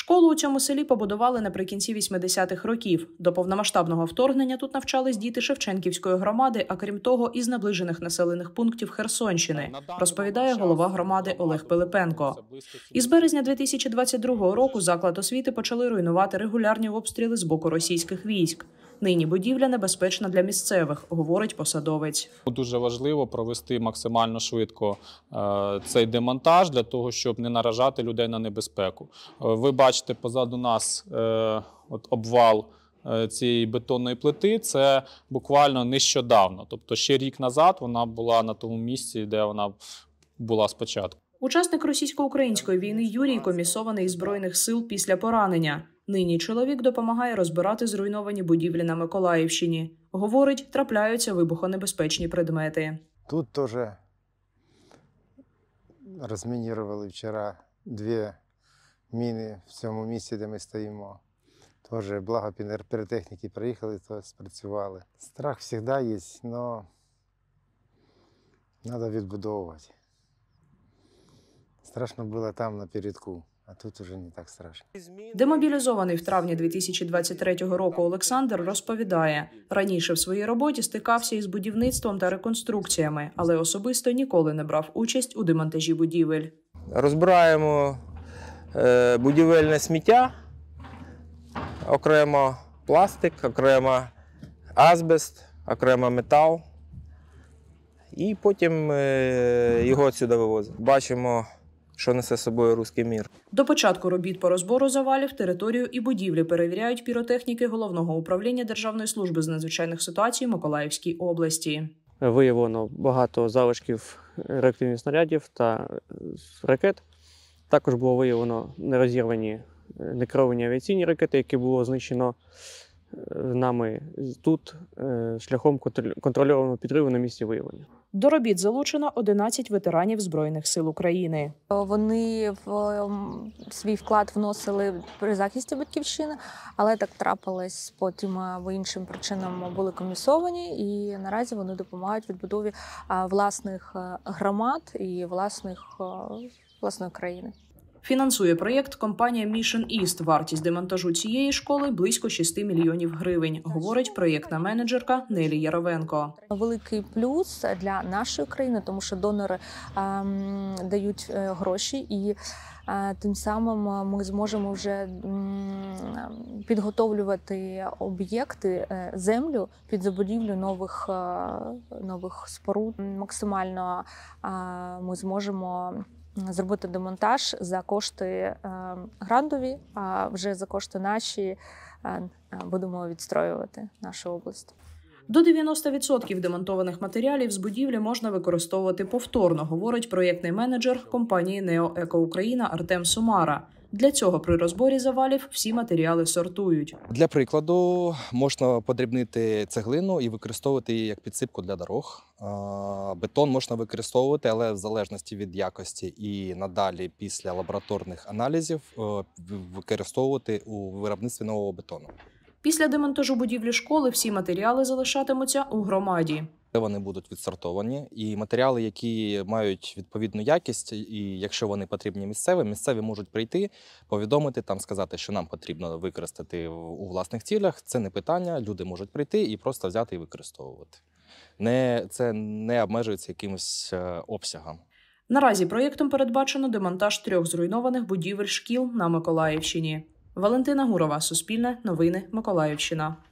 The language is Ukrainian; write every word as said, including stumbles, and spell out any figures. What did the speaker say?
Школу у цьому селі побудували наприкінці вісімдесятих років. До повномасштабного вторгнення тут навчались діти Шевченківської громади, а крім того, із наближених населених пунктів Херсонщини, розповідає голова громади Олег Пилипенко. Із березня дві тисячі двадцять другого року заклад освіти почали руйнувати регулярні обстріли з боку російських військ. Нині будівля небезпечна для місцевих, говорить посадовець. Дуже важливо провести максимально швидко цей демонтаж для того, щоб не наражати людей на небезпеку. Ви бачите позаду нас от обвал цієї бетонної плити. Це буквально нещодавно. Тобто ще рік назад вона була на тому місці, де вона була спочатку. Учасник російсько-української війни Юрій комісований із Збройних сил після поранення. Нині чоловік допомагає розбирати зруйновані будівлі на Миколаївщині. Говорить, трапляються вибухонебезпечні предмети. Тут теж розмінірували вчора дві міни в цьому місці, де ми стоїмо. Теж, благо, піротехніки приїхали, то спрацювали. Страх завжди є, але треба відбудовувати. Страшно було там, напередку. А тут уже не так страшно. Демобілізований в травні дві тисячі двадцять третього року Олександр розповідає, раніше в своїй роботі стикався із будівництвом та реконструкціями, але особисто ніколи не брав участь у демонтажі будівель. Розбираємо будівельне сміття, окремо пластик, окремо азбест, окремо метал. І потім його відсюди вивозимо. Бачимо, що несе з собою руський мір. До початку робіт по розбору завалів територію і будівлі перевіряють піротехніки Головного управління Державної служби з надзвичайних ситуацій Миколаївській області. Виявлено багато залишків реактивних снарядів та ракет. Також було виявлено нерозірвані некеровані авіаційні ракети, які було знищено нами тут шляхом контрольованого підриву на місці виявлення. До робіт залучено одинадцять ветеранів Збройних сил України. Вони в свій вклад вносили при захисті батьківщини, але так трапилось, потім по іншим причинам були комісовані, і наразі вони допомагають відбудові власних громад і власних, власної країни. Фінансує проєкт компанія Mission East. Вартість демонтажу цієї школи – близько шести мільйонів гривень, говорить проєктна менеджерка Нелі Яровенко. Великий плюс для нашої країни, тому що донори ем, дають е, гроші, і е, тим самим ми зможемо вже ем, підготовлювати об'єкти, е, землю під забудівлю нових, е, нових споруд. Максимально е, ми зможемо зробити демонтаж за кошти е, грантові, а вже за кошти наші е, будемо відстроювати нашу область. До дев'яноста відсотків демонтованих матеріалів з будівлі можна використовувати повторно, говорить проєктний менеджер компанії «Нео Еко Україна» Артем Сумара. Для цього при розборі завалів всі матеріали сортують. Для прикладу, можна подрібнити цеглину і використовувати її як підсипку для дорог. Бетон можна використовувати, але в залежності від якості і надалі після лабораторних аналізів використовувати у виробництві нового бетону. Після демонтажу будівлі школи всі матеріали залишатимуться у громаді. Вони будуть відсортовані, і матеріали, які мають відповідну якість, і якщо вони потрібні місцевим, місцеві можуть прийти, повідомити, там сказати, що нам потрібно використати у власних цілях. Це не питання, люди можуть прийти і просто взяти і використовувати. Не, це не обмежується якимось обсягом. Наразі проєктом передбачено демонтаж трьох зруйнованих будівель шкіл на Миколаївщині. Валентина Гурова, Суспільне, Новини, Миколаївщина.